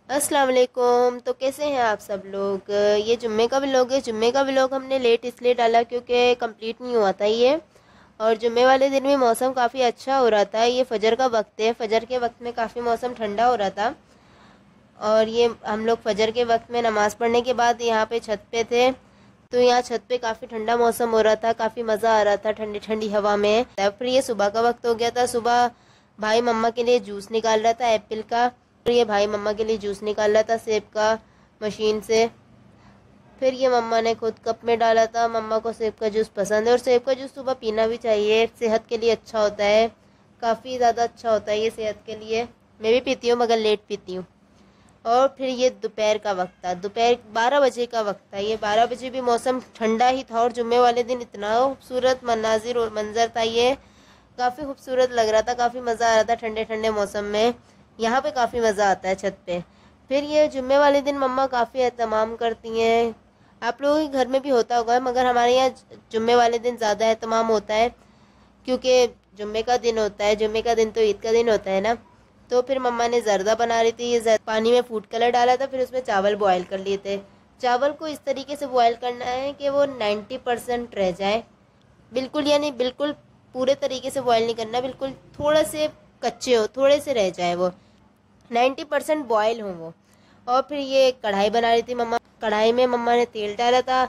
अस्सलाम वालेकुम। तो कैसे हैं आप सब लोग। ये जुम्मे का व्लॉग है। जुम्मे का व्लॉग हमने लेट इसलिए डाला क्योंकि कंप्लीट नहीं हुआ था ये। और जुम्मे वाले दिन भी मौसम काफ़ी अच्छा हो रहा था। ये फजर का वक्त है। फजर के वक्त में काफ़ी मौसम ठंडा हो रहा था। और ये हम लोग फजर के वक्त में नमाज़ पढ़ने के बाद यहाँ पे छत पे थे। तो यहाँ छत पे काफ़ी ठंडा मौसम हो रहा था। काफ़ी मज़ा आ रहा था ठंडी ठंडी हवा में। फिर ये सुबह का वक्त हो गया था। सुबह भाई मम्मा के लिए जूस निकाल रहा था एप्पल का। और ये भाई मम्मा के लिए जूस निकाल रहा था सेब का मशीन से। फिर ये मम्मा ने खुद कप में डाला था। मम्मा को सेब का जूस पसंद है और सेब का जूस सुबह पीना भी चाहिए, सेहत के लिए अच्छा होता है। काफ़ी ज़्यादा अच्छा होता है ये सेहत के लिए। मैं भी पीती हूँ मगर लेट पीती हूँ। और फिर ये दोपहर का वक्त था। दोपहर 12 बजे का वक्त था। ये 12 बजे भी मौसम ठंडा ही था। और जुम्मे वाले दिन इतना खूबसूरत मनाजिर और मंजर था ये। काफ़ी खूबसूरत लग रहा था। काफ़ी मज़ा आ रहा था ठंडे ठंडे मौसम में। यहाँ पे काफ़ी मज़ा आता है छत पे। फिर ये जुम्मे वाले दिन मम्मा काफ़ी एहतमाम करती हैं। आप लोगों के घर में भी होता होगा मगर हमारे यहाँ जुम्मे वाले दिन ज़्यादा एहतमाम होता है क्योंकि जुम्मे का दिन होता है। जुम्मे का दिन तो ईद का दिन होता है ना। तो फिर मम्मा ने जर्दा बना रही थी। ये पानी में फूड कलर डाला था। फिर उसमें चावल बॉयल कर लिए थे। चावल को इस तरीके से बॉयल करना है कि वो 90% रह जाए। बिल्कुल यानी बिल्कुल पूरे तरीके से बॉयल नहीं करना। बिल्कुल थोड़े से कच्चे हो, थोड़े से रह जाए वो, 90% बॉयल हो वो। और फिर ये कढ़ाई बना रही थी मम्मा। कढ़ाई में मम्मा ने तेल डाला था।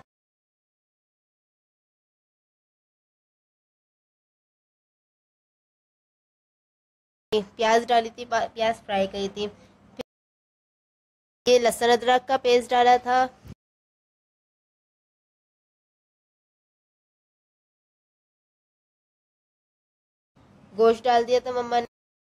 प्याज डाली थी, प्याज फ्राई करी थी। ये लहसुन अदरक का पेस्ट डाला था। गोश्त डाल दिया था मम्मा ने।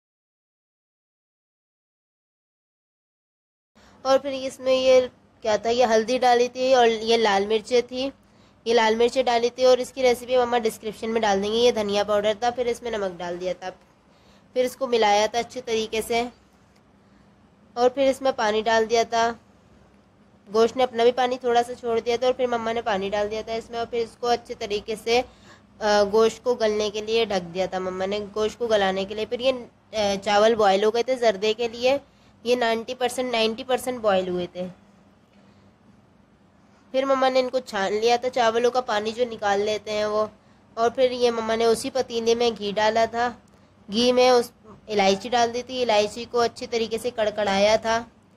और फिर इसमें ये क्या था, ये हल्दी डाली थी और ये लाल मिर्चें थी। ये लाल मिर्चें डाली थी और इसकी रेसिपी मम्मा डिस्क्रिप्शन में डाल देंगे। ये धनिया पाउडर था। फिर इसमें नमक डाल दिया था। फिर इसको मिलाया था अच्छे तरीके से। और फिर इसमें पानी डाल दिया था। गोश्त ने अपना भी पानी थोड़ा सा छोड़ दिया था और फिर मम्मा ने पानी डाल दिया था इसमें। और फिर इसको अच्छे तरीके से गोश्त को गलने के लिए ढक दिया था मम्मा ने, गोश्त को गलाने के लिए। फिर ये चावल बॉयल हो गए थे जर्दे के लिए। ये 90% बॉयल हुए थे। फिर मम्मा ने इनको छान लिया था, चावलों का पानी जो निकाल लेते हैं वो। और फिर ये मम्मा ने उसी पतीले में घी डाला था। घी में उस इलायची डाल दी थी। इलायची को अच्छी तरीके से कड़कड़ाया था।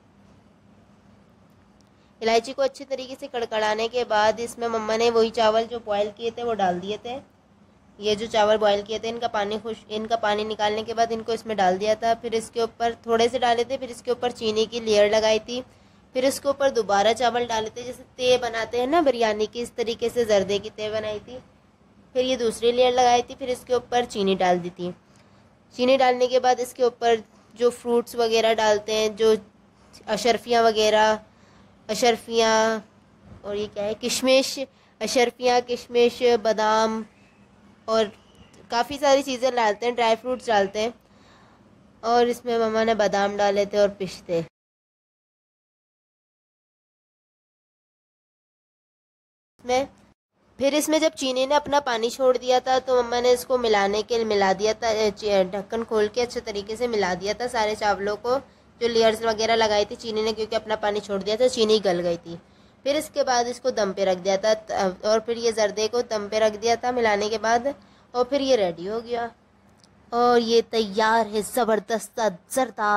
इलायची को अच्छी तरीके से कड़कड़ाने के बाद इसमें मम्मा ने वही चावल जो बॉयल किए थे वो डाल दिए थे। ये जो चावल बॉयल किए थे इनका पानी निकालने के बाद इनको इसमें डाल दिया था। फिर इसके ऊपर थोड़े से डाले थे। फिर इसके ऊपर चीनी की लेयर लगाई थी। फिर इसके ऊपर दोबारा चावल डाले थे, जैसे ते बनाते हैं ना बिरयानी की, इस तरीके से जर्दे की ते बनाई थी। फिर ये दूसरी लेयर लगाई थी। फिर इसके ऊपर चीनी डाल दी थी। चीनी डालने के बाद इसके ऊपर जो फ्रूट्स वगैरह डालते हैं, जो अशरफियाँ वगैरह, अशरफियाँ और ये क्या है, किशमिश, अशरफियाँ, किशमिश, बादाम और काफ़ी सारी चीज़ें डालते हैं, ड्राई फ्रूट्स डालते हैं। और इसमें मम्मा ने बादाम डाले थे और पिस्ते। इसमें फिर इसमें जब चीनी ने अपना पानी छोड़ दिया था तो मम्मा ने इसको मिलाने के लिए मिला दिया था। ढक्कन खोल के अच्छे तरीके से मिला दिया था सारे चावलों को। जो लेयर्स वगैरह लगाई थी चीनी ने, क्योंकि अपना पानी छोड़ दिया था, चीनी गल गई थी। फिर इसके बाद इसको दम पे रख दिया था। और फिर ये जर्दे को दम पे रख दिया था मिलाने के बाद। और फिर ये रेडी हो गया और ये तैयार है ज़बरदस्त जर्दा।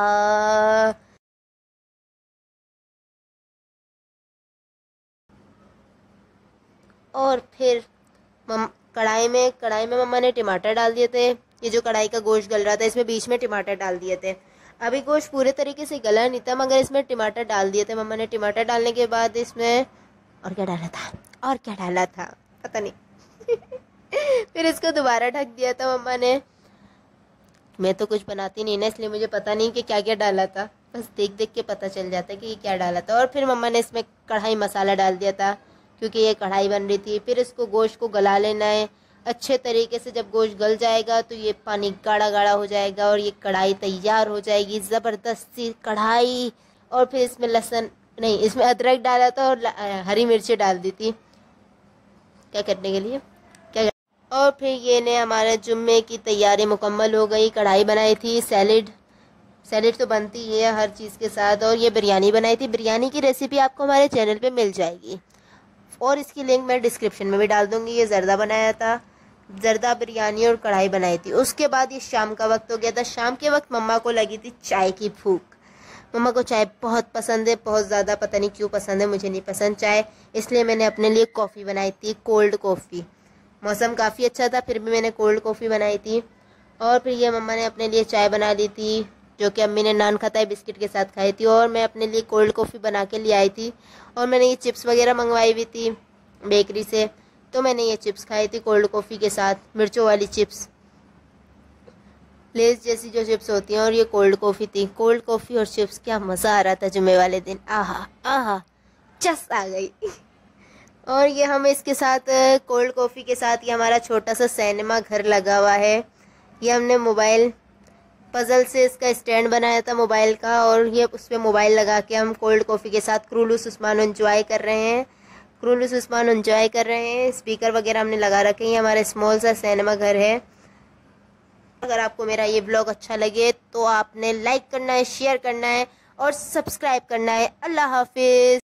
और फिर कढ़ाई में मम्मा ने टमाटर डाल दिए थे। ये जो कढ़ाई का गोश्त गल रहा था इसमें बीच में टमाटर डाल दिए थे। अभी गोश्त पूरे तरीके से गला नहीं था मगर इसमें टमाटर डाल दिए थे मम्मा ने। टमाटर डालने के बाद इसमें और क्या डाला था, और क्या डाला था पता नहीं। फिर इसको दोबारा ढक दिया था मम्मा ने। मैं तो कुछ बनाती नहीं ना, इसलिए मुझे पता नहीं कि क्या क्या डाला था। बस देख देख के पता चल जाता है कि ये क्या डाला था। और फिर मम्मा ने इसमें कढ़ाई मसाला डाल दिया था क्योंकि ये कढ़ाई बन रही थी। फिर इसको गोश्त को गला लेना है अच्छे तरीके से। जब गोश्त गल जाएगा तो ये पानी गाढ़ा गाढ़ा हो जाएगा और ये कढ़ाई तैयार हो जाएगी, ज़बरदस्त सी कढ़ाई। और फिर इसमें लहसुन नहीं, इसमें अदरक डाला था और हरी मिर्ची डाल दी थी, क्या करने के लिए, क्या। और फिर ये ने हमारे जुम्मे की तैयारी मुकम्मल हो गई। कढ़ाई बनाई थी, सैलिड सैलेड तो बनती ही है हर चीज़ के साथ। और ये बिरयानी बनाई थी, बिरयानी की रेसिपी आपको हमारे चैनल पे मिल जाएगी और इसकी लिंक मैं डिस्क्रिप्शन में भी डाल दूँगी। ये ज़र्दा बनाया था, ज़र्दा बिरयानी और कढ़ाई बनाई थी। उसके बाद ये शाम का वक्त हो गया था। शाम के वक्त मम्मा को लगी थी चाय की भूख। मम्मा को चाय बहुत पसंद है, बहुत ज़्यादा, पता नहीं क्यों पसंद है, मुझे नहीं पसंद चाय। इसलिए मैंने अपने लिए कॉफ़ी बनाई थी, कोल्ड कॉफ़ी। मौसम काफ़ी अच्छा था फिर भी मैंने कोल्ड कॉफ़ी बनाई थी। और फिर ये मम्मा ने अपने लिए चाय बना ली थी, जो कि अम्मी ने नान खताई बिस्किट के साथ खाई थी। और मैं अपने लिए कोल्ड कॉफ़ी बना के ले आई थी। और मैंने ये चिप्स वगैरह मंगवाई हुई थी बेकरी से, तो मैंने ये चिप्स खाई थी कोल्ड कॉफ़ी के साथ, मिर्चों वाली चिप्स, लेस जैसी जो चिप्स होती हैं। और ये कोल्ड कॉफ़ी थी। कोल्ड कॉफ़ी और चिप्स, क्या मज़ा आ रहा था जुम्मे वाले दिन। आहा आहा, चस आ गई। और ये हम इसके साथ कोल्ड कॉफ़ी के साथ ये हमारा छोटा सा सिनेमा घर लगा हुआ है। ये हमने मोबाइल पज़ल से इसका स्टैंड बनाया था मोबाइल का, और ये उस पर मोबाइल लगा के हम कोल्ड कॉफ़ी के साथ क्रूलूस उस्मान एंजॉय कर रहे हैं। क्रूलूस उस्मान एंजॉय कर रहे हैं। स्पीकर वगैरह हमने लगा रखे हैं। ये हमारा स्मॉल सा सिनेमा घर है। अगर आपको मेरा ये ब्लॉग अच्छा लगे तो आपने लाइक करना है, शेयर करना है और सब्सक्राइब करना है। अल्लाह हाफिज़।